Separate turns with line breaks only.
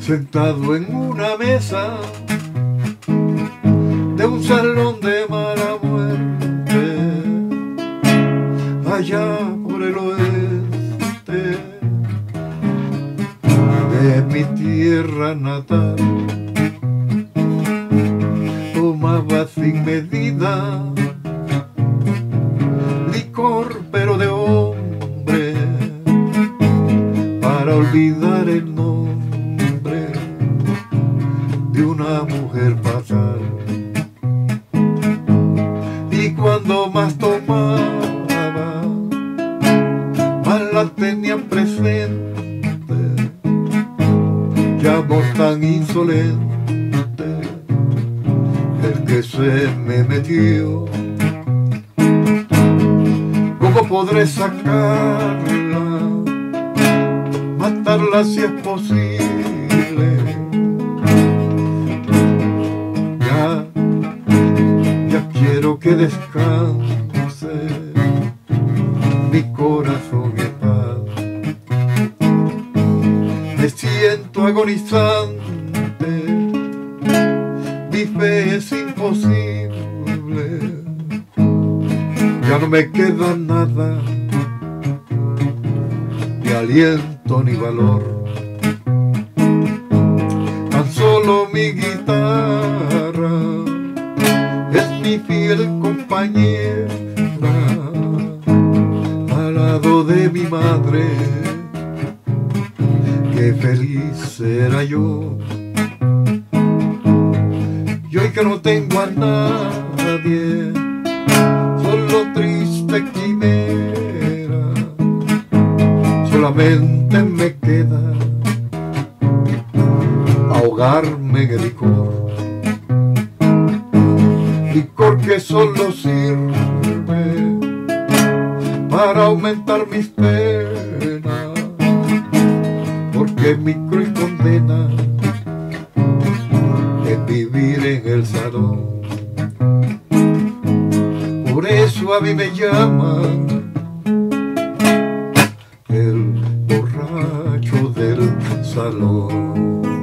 sentado en una mesa de un salón de mala muerte, allá por el oeste de mi tierra natal. Tomaba sin medida licor, pero de hombre, para olvidar el nombre de una mujer fatal. Y cuando más tomaba, más la tenían presente, ya voz tan insolente el que se me metió. ¿Cómo podré sacarla, matarla si es posible? Ya quiero que descanse mi corazón en paz. Me siento agonizante, mi fe es imposible, ya no me queda nada, ni aliento ni valor. Tan solo mi guitarra es mi fiel compañera, al lado de mi madre, qué feliz era yo. Y hoy que no tengo a nadie, solo triste quimera, solamente me queda ahogarme en el licor. Licor que solo sirve para aumentar mis penas, porque mi cruel condena es vivir en el salón. Por eso a mí me llaman el borracho del salón.